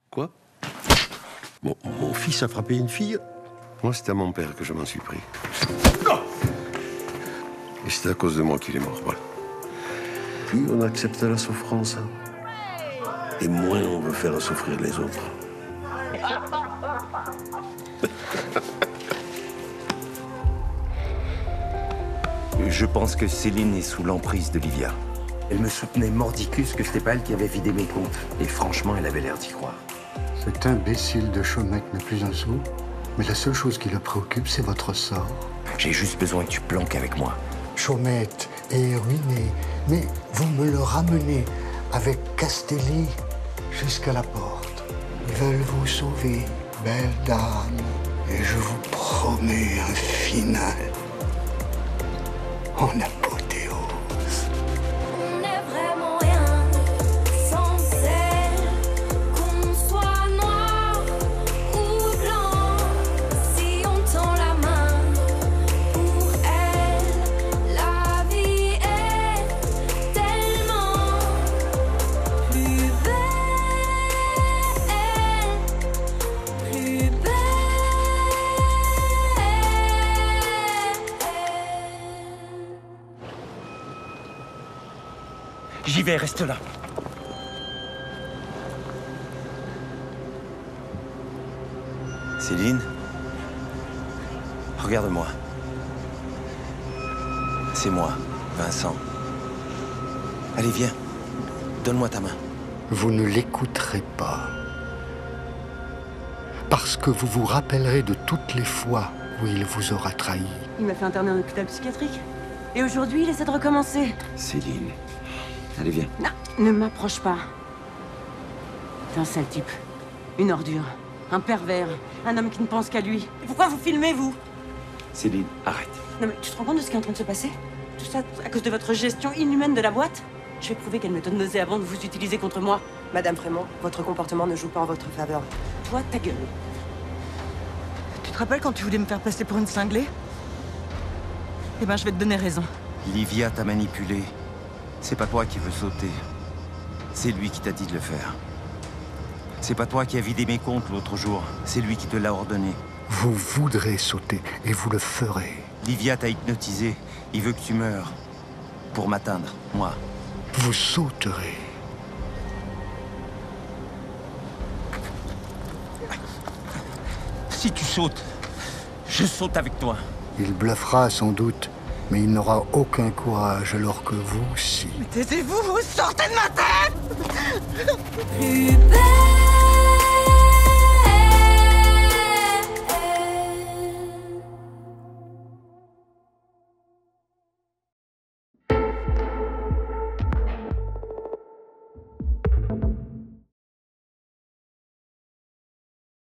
Quoi? Bon, mon fils a frappé une fille. Moi, c'est à mon père que je m'en suis pris. Non! Et c'est à cause de moi qu'il est mort, voilà. Plus on accepte la souffrance, et moins on veut faire souffrir les autres. Je pense que Céline est sous l'emprise de Livia. Elle me soutenait mordicus que c'était pas elle qui avait vidé mes comptes. Et franchement, elle avait l'air d'y croire. Cet imbécile de Chaumette n'a plus un sou, mais la seule chose qui le préoccupe, c'est votre sort. J'ai juste besoin que tu planques avec moi. Chaumette est ruiné, mais vous me le ramenez avec Castelli jusqu'à la porte. Ils veulent vous sauver, belle dame, et je vous promets un final en apothéose. On n'est vraiment rien sans elle, qu'on soit noir ou blanc. Si on tend la main pour elle, la vie est tellement plus belle, plus belle. J'y vais, reste là. Céline, regarde-moi. C'est moi, Vincent. Allez, viens. Donne-moi ta main. Vous ne l'écouterez pas. Parce que vous vous rappellerez de toutes les fois où il vous aura trahi. Il m'a fait interner en hôpital psychiatrique. Et aujourd'hui, il essaie de recommencer. Céline. Allez, viens. Non, ne m'approche pas. T'es un sale type. Une ordure. Un pervers. Un homme qui ne pense qu'à lui. Et pourquoi vous filmez, vous? Céline, arrête. Non mais tu te rends compte de ce qui est en train de se passer? Tout ça à cause de votre gestion inhumaine de la boîte? Je vais prouver quelle méthode nauséabonde vous utilisez contre moi. Madame Frémont, votre comportement ne joue pas en votre faveur. Toi, ta gueule. Tu te rappelles quand tu voulais me faire passer pour une cinglée? Eh ben, je vais te donner raison. Livia t'a manipulé. C'est pas toi qui veux sauter. C'est lui qui t'a dit de le faire. C'est pas toi qui as vidé mes comptes l'autre jour. C'est lui qui te l'a ordonné. Vous voudrez sauter et vous le ferez. Livia t'a hypnotisé. Il veut que tu meurs. Pour m'atteindre, moi. Vous sauterez. Si tu sautes, je saute avec toi. Il bluffera sans doute, mais il n'aura aucun courage alors que vous, si. Mais taisez-vous, vous sortez de ma tête! Plus belle.